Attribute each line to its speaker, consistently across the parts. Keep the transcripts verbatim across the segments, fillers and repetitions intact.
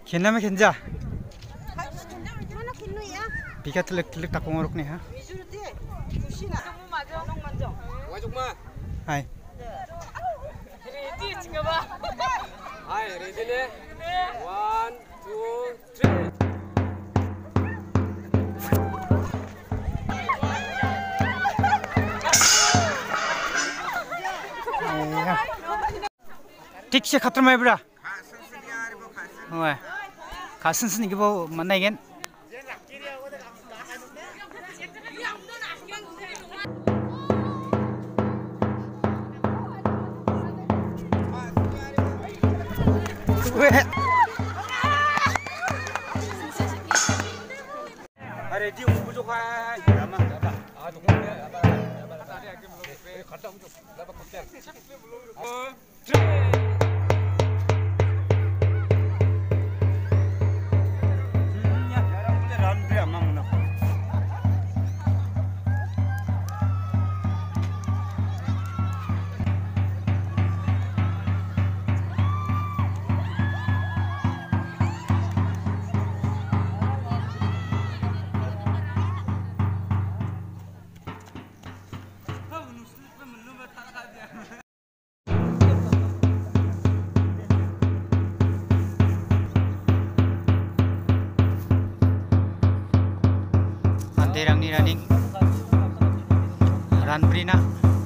Speaker 1: खेलना में खेल जा
Speaker 2: mana kinu ya
Speaker 1: बिका तलक तलक टाकों रुक नहीं हाँ
Speaker 2: bijurti kusina kamu maju nong maju
Speaker 3: Wajib mah.
Speaker 1: हाय
Speaker 2: ready chingaba
Speaker 3: Hai, ready nih. One, two, three.
Speaker 1: ठीक से खत्म है बड़ा ओए खासन से निके वो मना इगेन
Speaker 3: Hari di umur tu kan, lama dah. Ah, tu kan. Tadi aku belum kata umur, dapat kapten. One, three.
Speaker 1: Derang ni running run Brina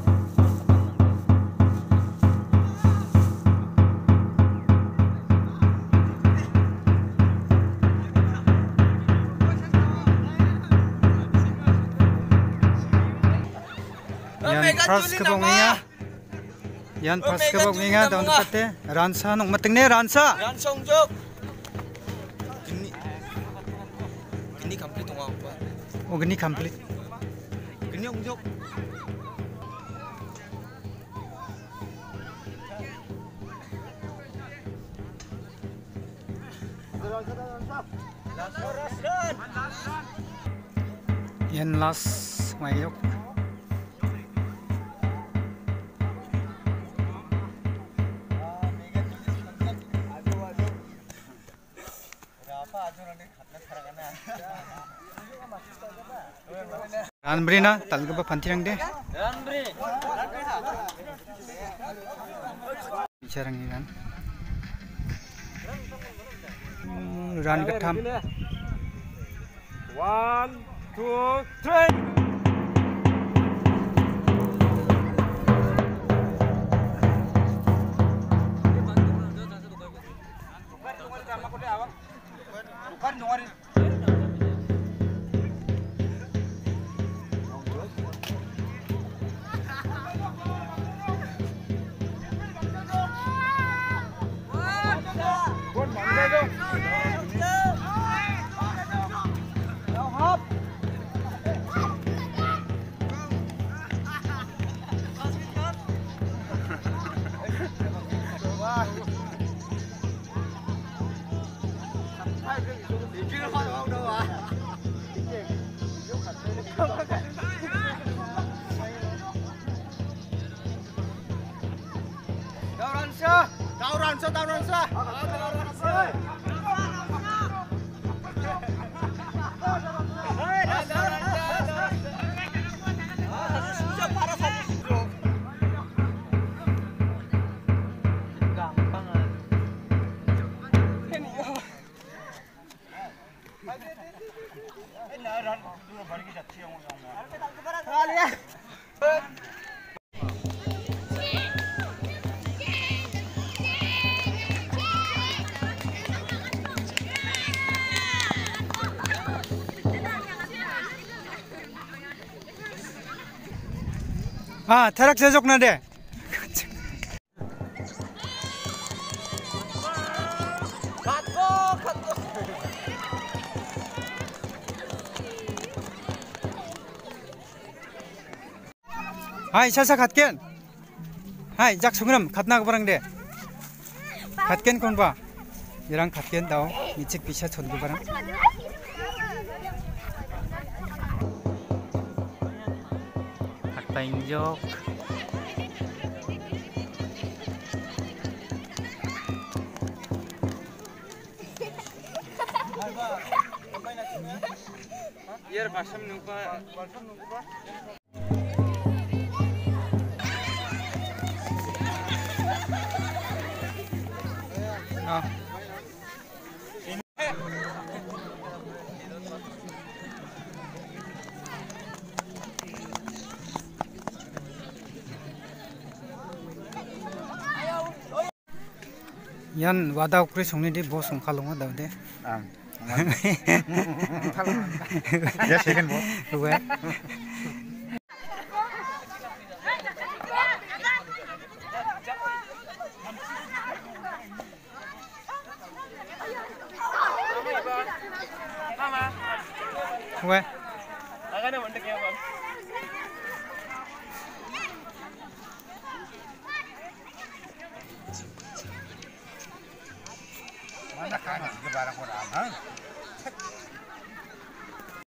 Speaker 1: yan first kabong niya yan first kabong niya daw napate ransa nung mating ne ransa
Speaker 3: Ransa unjuk. Ini, ini complete tunggu apa?
Speaker 1: oh gini complete
Speaker 3: Ini unjuk.
Speaker 1: yan last mayok Ran Brina tal ke pantirang deh
Speaker 3: Ran beri.
Speaker 1: bicara ni kan ran ketam
Speaker 3: One, two, three. Bukan dengar. Ransa, tahu Ransa.
Speaker 1: ah terak sejok na deh hai sasa khatken hai jak sungram khatna barang de khatken kon ba yerang khatken dao nichik bisa chod go barang khatta injok
Speaker 3: Yer başım nungpa, başım nungpa.
Speaker 1: à. Yan wada ukri songni di bo song khalonga daw de
Speaker 3: Ah. Ya second bo.
Speaker 1: we we
Speaker 3: Agak mandek ya, Bang. Mana kan? Barang orang, ha?